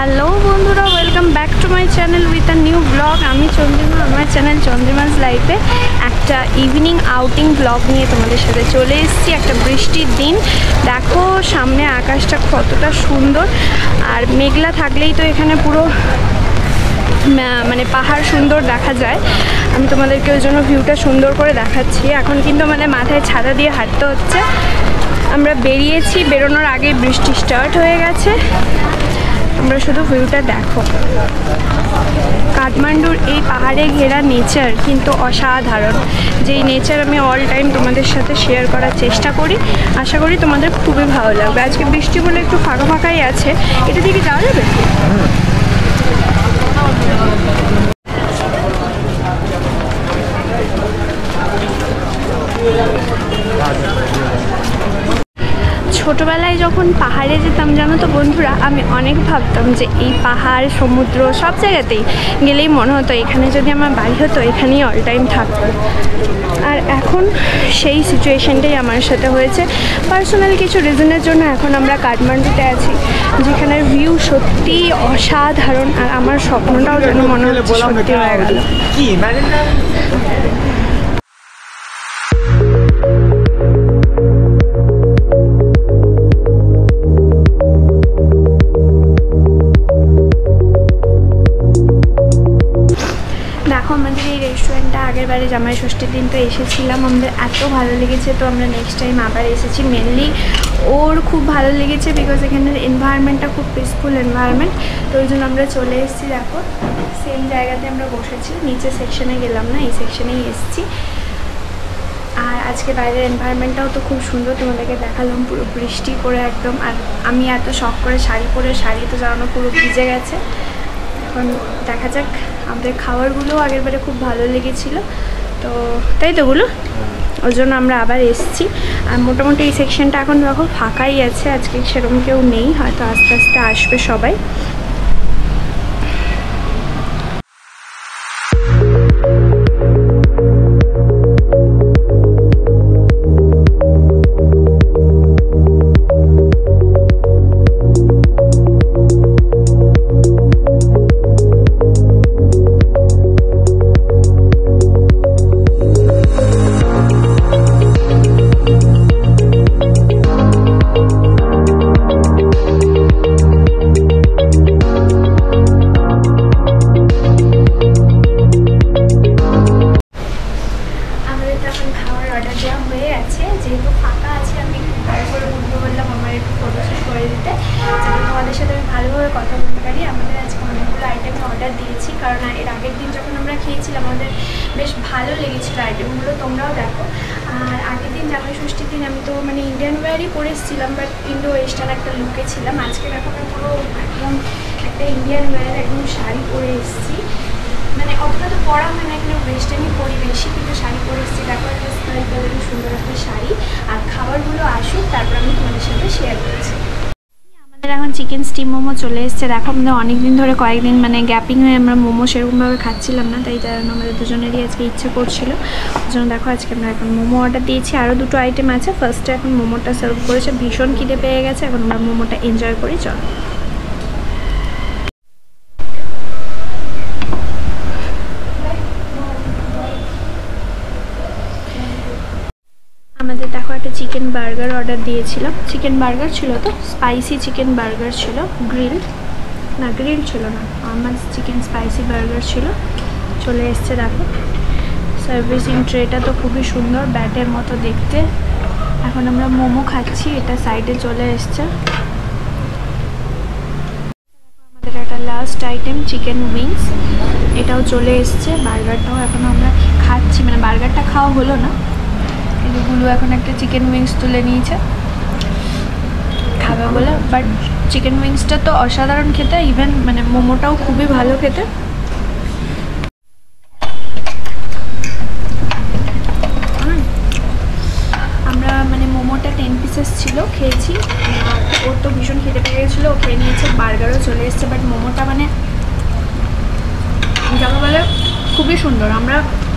Hello বন্ধুরা, welcome back to my channel with a new blog. আমি চন্দ্রিমা, আমার channel চন্দ্রিমাস লাইফে একটা ইভিনিং আউটিং ব্লগ নিয়ে তোমাদের সাথে চলে এসেছি। একটা বৃষ্টির দিন, দেখো সামনে আকাশটা কতটা সুন্দর, আর মেঘলা থাকলেই তো এখানে পুরো মানে পাহাড় সুন্দর দেখা যায়। আমি তোমাদেরকে ওই জন্য ভিউটা সুন্দর করে দেখাচ্ছি। এখন কিন্তু আমাদের মাথায় ছাতা দিয়ে হাঁটতে হচ্ছে। আমরা বেরিয়েছি, বেরোনোর আগে বৃষ্টি স্টার্ট হয়ে গেছে। তোমরা শুধু ভিউটা দেখো। কাঠমান্ডুর এই পাহাড়ে ঘেরা নেচার কিন্তু অসাধারণ। যেই নেচার আমি অল টাইম তোমাদের সাথে শেয়ার করার চেষ্টা করি। আশা করি তোমাদের খুবই ভালো লাগবে। আজকে বৃষ্টি বলে একটু ফাঁকা ফাঁকাই আছে। এটা দিকে যাওয়া যাবে? ছোটোবেলায় যখন পাহাড়ে যেতাম জানো তো বন্ধুরা, আমি অনেক ভাবতাম যে এই পাহাড় সমুদ্র সব জায়গাতেই গেলেই মনে হতো এখানে যদি আমার বাড়ি হতো এখানেই অল টাইম থাকতো। আর এখন সেই সিচুয়েশনটাই আমার সাথে হয়েছে। পার্সোনাল কিছু রিজনের জন্য এখন আমরা কাঠমান্ডুতে আছি, যেখানের ভিউ সত্যি অসাধারণ। আর আমার স্বপ্নটাও যেন মনে হচ্ছে সত্যি হয়ে গেল। আমাদের এই রেস্টুরেন্টটা আগের বারে জামাই ষষ্ঠীর দিন তো এসেছিলাম, আমাদের এত ভালো লেগেছে, তো আমরা নেক্সট টাইম আবার এসেছি। মেনলি ওর খুব ভালো লেগেছে বিকজ এখানের এনভায়রনমেন্টটা খুব পিসফুল এনভায়রনমেন্ট, তো ওই জন্য আমরা চলে এসেছি। দেখো সেম জায়গাতে আমরা বসেছি, নিচে সেকশনে গেলাম না, এই সেকশনেই এসেছি। আর আজকে বাইরের এনভায়রনমেন্টটাও তো খুব সুন্দর, তোমাদেরকে দেখালাম পুরো বৃষ্টি করে একদম। আর আমি এত শখ করে শাড়ি পরে, শাড়ি তো জানো পুরো ভিজে গেছে। এখন দেখা যাক, আমাদের খাবারগুলোও আগেরবারে খুব ভালো লেগেছিলো, তো তাই তো বলো, ওই জন্য আমরা আবার এসেছি। আর মোটামুটি এই সেকশনটা এখন দেখো ফাঁকাই আছে, আজকে সেরকম কেউ নেই, হয়তো আস্তে আস্তে আসবে সবাই। যেহেতু ফাঁকা আছে, আমি একটু ভালো করে বলতে বললাম আমার একটু ফটোশ্যুট করে দিতে, যাতে তোমাদের সাথে আমি ভালোভাবে কথা বলতে পারি। আমাদের আজকে অনেকগুলো আইটেম অর্ডার দিয়েছি, কারণ এর আগের দিন যখন আমরা খেয়েছিলাম আমাদের বেশ ভালো লেগেছিলো আইটেমগুলো, তোমরাও দেখো। আর আগের দিন জামাই ষষ্ঠীর দিন আমি তো মানে ইন্ডিয়ান ওয়্যারই পরে এসেছিলাম, বাট ইন্ডো ওয়েস্টার্ন একটা লুকে ছিলাম। আজকে দেখো আমি পুরো একদম একটা ইন্ডিয়ান ওয়্যার একদম শাড়ি পরে এসেছি। মানে অতটা তো পরা হয় না, এখানে ওয়েস্টার্নই পরি বেশি, কিন্তু শাড়ি পরে এসেছি। দেখো একটা স্কাই কালারের সুন্দর একটা শাড়ি। আর খাবারগুলো আসুক, তারপর আমি তোমাদের সাথে শেয়ার করছি। আমাদের এখন চিকেন স্টিম মোমো চলে এসছে। দেখো আমাদের অনেকদিন ধরে, কয়েকদিন মানে গ্যাপিং হয়ে আমরা মোমো সেরকমভাবে খাচ্ছিলাম না, তাই কারণ আমাদের দুজনেরই আজকে ইচ্ছে করছিল। ওই জন্য দেখো আজকে আমরা এখন মোমো অর্ডার দিয়েছি। আরও দুটো আইটেম আছে। ফার্স্টে এখন মোমোটা সার্ভ করেছে, ভীষণ খিদে পেয়ে গেছে, এখন আমরা মোমোটা এনজয় করি। চলো। আমাদের দেখো একটা চিকেন বার্গার অর্ডার দিয়েছিলাম। চিকেন বার্গার ছিল তো, স্পাইসি চিকেন বার্গার ছিল, গ্রিল ছিল না, আমার চিকেন স্পাইসি বার্গার ছিল। চলে এসছে দেখো। সার্ভিসিং ট্রেটা তো খুবই সুন্দর, ব্যাটের মতো দেখতে। এখন আমরা মোমো খাচ্ছি, এটা সাইডে চলে এসছে। আমাদের একটা লাস্ট আইটেম চিকেন উইংস, এটাও চলে এসছে। বার্গারটাও এখন আমরা খাচ্ছি, মানে বার্গারটা খাওয়া হলো না, এগুলো এখন একটা চিকেন উইংস তুলে নিয়েছে খাবে বলে। বাট চিকেন উইংসটা তো অসাধারণ খেতে, ইভেন মানে মোমোটাও খুবই ভালো খেতে। আমরা মানে মোমোটা 10 পিসেস ছিল, খেয়েছি। আর ওর তো ভীষণ খেতে পেয়ে গেছিলো, ও খেয়ে নিয়েছে। বার্গারও চলে এসছে, বাট মোমোটা মানে যাকে বলে খুবই সুন্দর। আমরা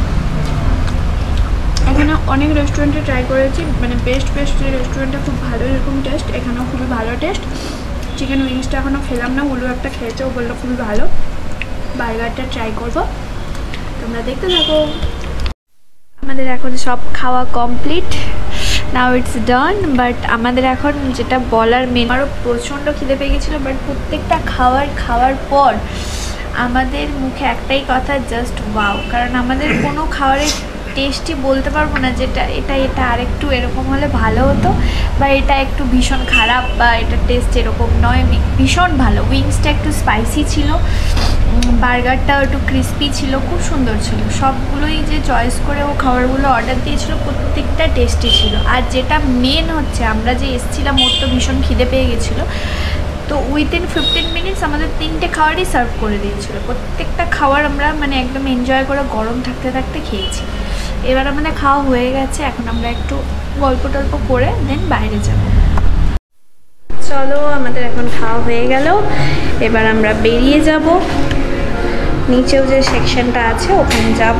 এখানে অনেক রেস্টুরেন্টে ট্রাই করেছি, মানে বেস্ট যে রেস্টুরেন্টে খুব ভালো এরকম টেস্ট, এখানেও খুবই ভালো টেস্ট। চিকেন উইংসটা এখনও খেলাম না, উলু একটা খেয়েছে, ও বললো খুবই ভালো। বার্গারটা ট্রাই করবো, তোমরা দেখতে থাকো। আমাদের এখন সব খাওয়া complete, now it's done. But আমাদের এখন যেটা বলার মেন, আরও প্রচণ্ড খিদে পেয়ে গেছিলো, বাট প্রত্যেকটা খাওয়ার পর আমাদের মুখে একটাই কথা, জাস্ট ওয়াও। কারণ আমাদের কোনো খাবারের টেস্টই বলতে পারবো না যেটা এটা আরেকটু এরকম হলে ভালো হতো, বা এটা একটু ভীষণ খারাপ, বা এটা টেস্ট এরকম নয়। ভীষণ ভালো। উইংসটা একটু স্পাইসি ছিল, বার্গারটাও একটু ক্রিস্পি ছিল, খুব সুন্দর ছিল। সবগুলোই যে চয়েস করে ও খাবারগুলো অর্ডার দিয়েছিল প্রত্যেকটা টেস্টি ছিল। আর যেটা মেন হচ্ছে, আমরা যে এসেছিলাম ওর তো ভীষণ খিদে পেয়ে গেছিলো, তো উইদিন 15 মিনিটস আমাদের 3টে খাবারই সার্ভ করে দিয়েছিলো। প্রত্যেকটা খাবার আমরা মানে একদম এনজয় করে গরম থাকতে থাকতে খেয়েছি। এবার আমাদের খাওয়া হয়ে গেছে, এখন আমরা একটু গল্প টল্প করে দেন বাইরে যাব। চলো, আমাদের এখন খাওয়া হয়ে গেল, এবার আমরা বেরিয়ে যাব। নিচেও যে সেকশনটা আছে ওখানে যাব।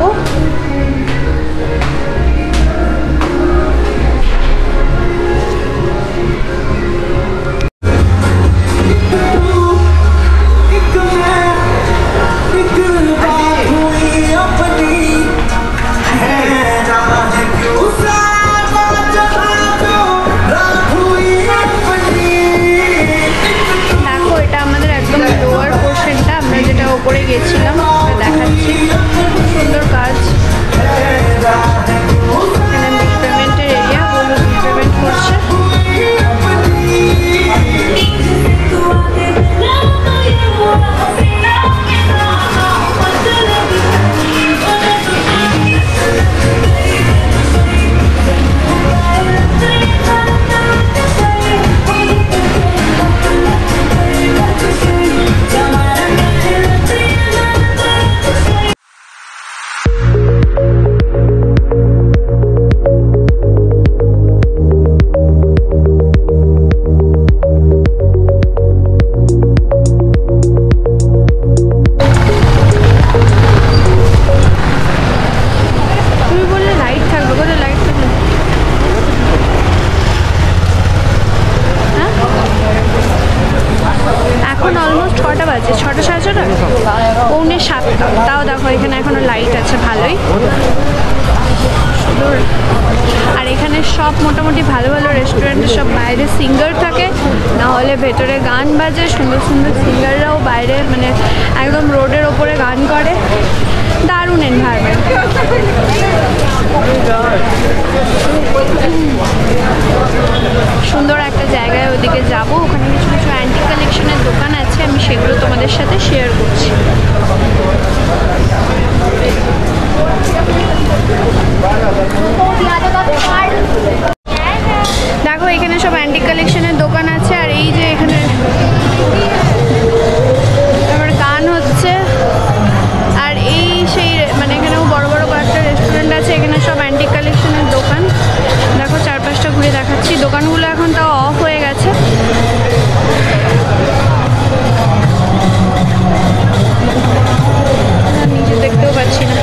ওপরে গেছিলাম, দেখাচ্ছি, খুব সুন্দর কাজ। এখানে পেমেন্টের এরিয়া, বলুন পেমেন্ট করছে। পৌনে 7টা, তাও দেখো এখানে এখনো লাইট আছে ভালোই। আর এখানে সব মোটামুটি ভালো ভালো রেস্টুরেন্টে সব বাইরে সিঙ্গার থাকে, না হলে ভেতরে গান বাজে। সুন্দর সুন্দর সিঙ্গাররাও বাইরে মানে একদম রোডের ওপরে গান করে। দারুণ এনভায়রনমেন্ট। সুন্দর একটা জায়গায় ওদিকে যাব, ওখানে কিছু কিছু অ্যান্টিক কালেকশনের দোকান আছে, আমি সেগুলো তোমাদের সাথে শেয়ার করছি। দেখো এখানে সব অ্যান্টিক কালেকশনের দোকান আছে, আর এই যে এখানে আবার গান হচ্ছে। আর এই সেই মানে এখানেও বড় বড় কয়েকটা রেস্টুরেন্ট আছে, এখানে সব অ্যান্টিক কালেকশনের দোকান। দেখো চারপাশটা ঘুরে দেখাচ্ছি, দোকানগুলো এখন তাও অফ হয়ে গেছে। নিজে দেখতেও পাচ্ছি না।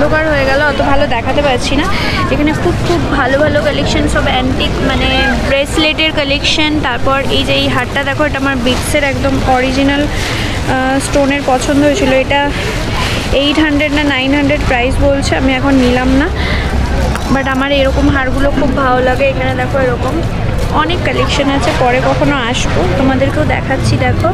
অন্ধকার হয়ে গেল, অত ভালো দেখাতে পারছি না। এখানে খুব খুব ভালো ভালো কালেকশন, সব অ্যান্টিক মানে ব্রেসলেটের কালেকশন। তারপর এই যে এই হারটা দেখো, এটা আমার বিটসের একদম অরিজিনাল স্টোনের পছন্দ হয়েছিল। এটা 800 না 900 প্রাইস বলছে, আমি এখন নিলাম না। বাট আমার এরকম হারগুলো খুব ভালো লাগে। এখানে দেখো এরকম অনেক কালেকশন আছে, পরে কখনো আসবো তোমাদেরকেও দেখাচ্ছি। দেখো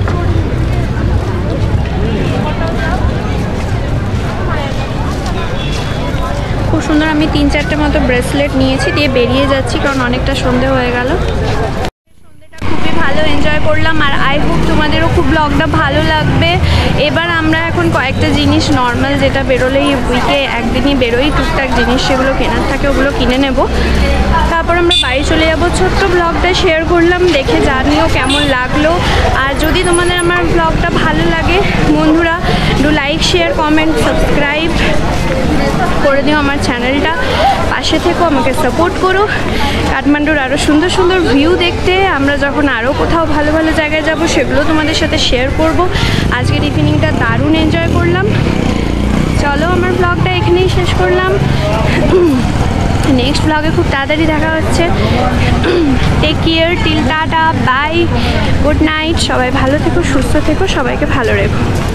খুব সুন্দর। আমি 3-4টে মতো ব্রেসলেট নিয়েছি, দিয়ে বেরিয়ে যাচ্ছি কারণ অনেকটা সন্ধে হয়ে গেল। খুবই ভালো এনজয় করলাম, আর আই হোপ তোমাদেরও খুব ব্লগটা ভালো লাগবে। এবার আমরা এখন কয়েকটা জিনিস নর্মাল যেটা বেরোলেই উইকে একদিনই বেরোই, টুকটাক জিনিস সেগুলো কেনার থাকে ওগুলো কিনে নেব। তারপর আমরা বাড়ি চলে যাব। ছোট্ট ব্লগটা শেয়ার করলাম, দেখে জানিও কেমন লাগলো। আর যদি তোমাদের আমার ব্লগটা ভালো লাগে বন্ধুরা, do like, share, comment, subscribe করে দিও আমার চ্যানেলটা। পাশে থেকো, আমাকে সাপোর্ট করো। কাঠমান্ডুর আরও সুন্দর সুন্দর ভিউ দেখতে আমরা যখন আরও কোথাও ভালো ভালো জায়গায় যাব সেগুলো তোমাদের সাথে শেয়ার করব। আজকের ইভিনিংটা দারুণ এনজয় করলাম। চলো আমার ব্লগটা এখানেই শেষ করলাম। নেক্সট ব্লগে খুব তাড়াতাড়ি দেখা হচ্ছে। Take care, till tata, bye, good night. সবাই ভালো থেকো, সুস্থ থেকো, সবাইকে ভালো রেখো।